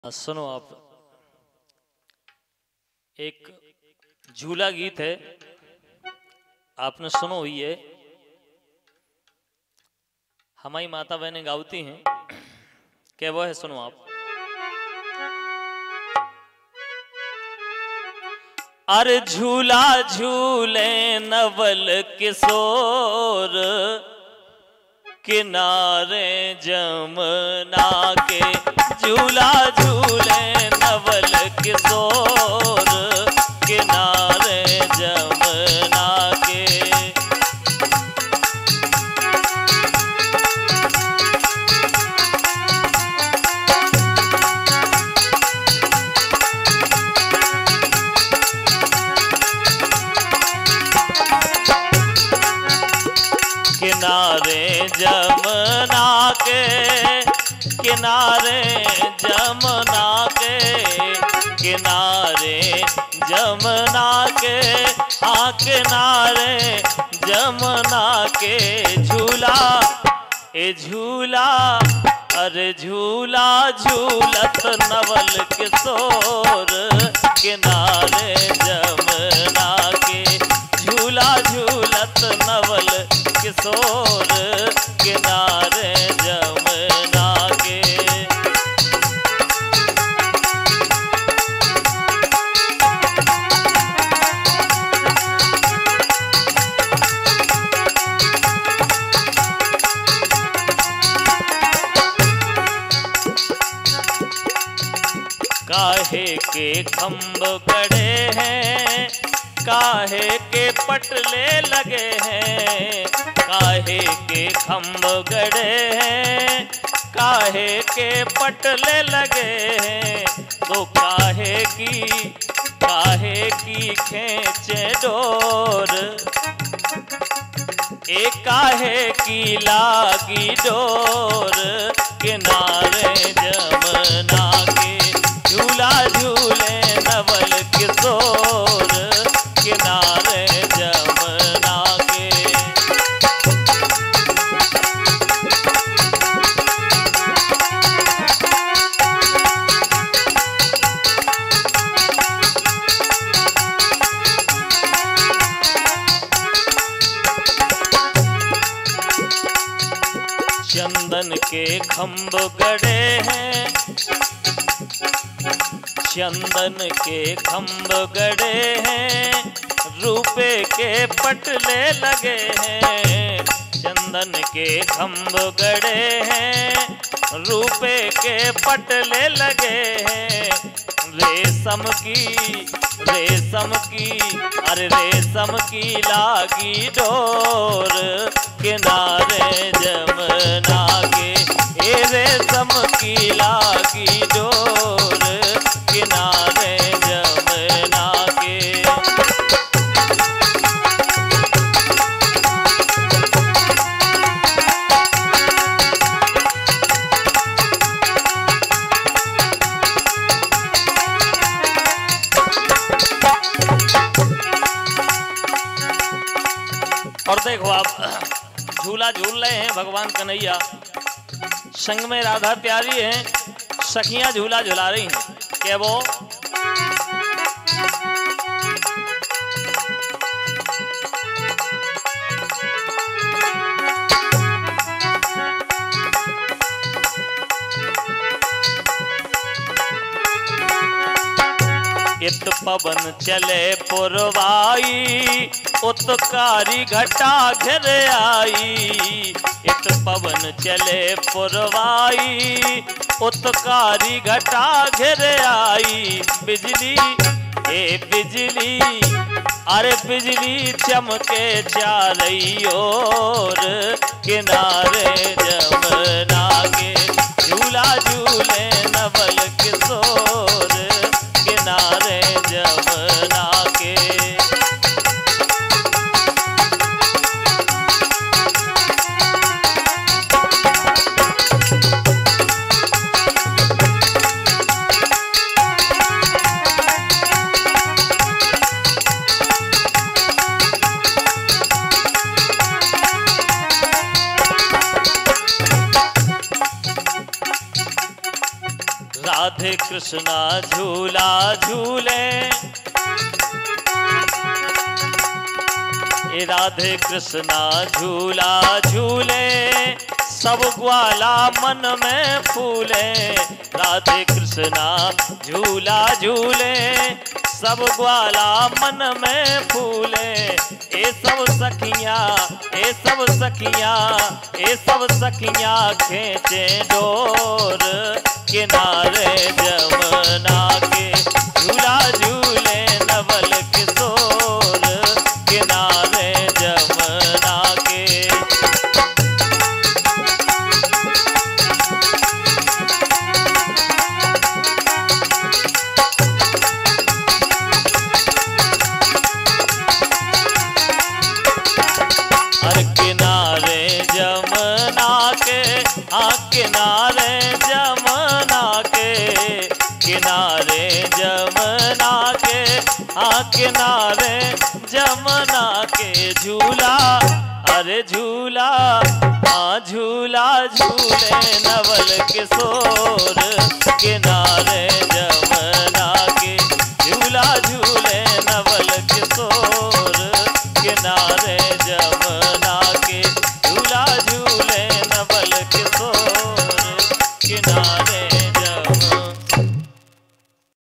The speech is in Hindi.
सुनो आप, एक झूला गीत है, आपने सुनो हुई है, हमारी माता बहनें गाती हैं, क्या वो है? सुनो आप। अरे झूला झूले नवल किशोर, किनारे जमुना के। झूला झूले नवल किशोर, किनारे जमुना के। किनारे जमुना के, किनारे जमुना के, किनारे जमुना के, हाँ किनारे जमुना के। झूला ए झूला, अरे झूला झूलत नवल किशोर, किनारे जमुना के। झूला झूलत नवल किशोर, किनारे जमुना के। काहे के खंभ गड़े हैं, काहे के पटले लगे हैं। काहे के खंभ गड़े हैं, काहे के पटले लगे हैं। तो काहे की खींचे डोर, एक काहे की लागी डोर, किनारे जमुना के। झूला झूले नवल किशोर, किनारे जमुना के। चंदन के खंभ गड़े हैं, चंदन के खंभ गड़े हैं। रूपे के पटले लगे हैं, चंदन के खंभ गड़े हैं। रूपे के पटले लगे हैं। रेशम की, रेशम की, अरे रेशम की लागी डोर, किनारे जमुना के। ए रेशम की लागी डोर, किनारे जमुना के। और देखो आप, झूला झूल रहे हैं भगवान कन्हैया, संग में राधा प्यारी हैं, सखियां झूला झुला रही हैं। क्या वो? इत पवन चले पुरवाई, उत्कारी घटा घिर आई। इत पवन चले पुरवाई, उत्कारी घटा घिर आई। बिजली ए बिजली, अरे बिजली चमके चारई ओर, किनारे जमुना के। झूला झूले नवल किशोर, किनारे जमुना के। कृष्णा झूला झूले, राधे कृष्णा झूला झूले, सब ग्वाला मन में फूले। राधे कृष्णा झूला झूले, सब ग्वाला मन में फूले। ए सब सखियां, ए सब सखियां, ए सब सखियां खींचे डोर, किनारे जमुना के झूला झूले नवल किशोर, किनारे जमुना के। हर किनारे जमुना के, हाँ किनारे जमुना के, किनारे जमुना के, हाँ किनारे जमुना के झूला, अरे झूला, हाँ झूला झूले नवल किशोर, किनारे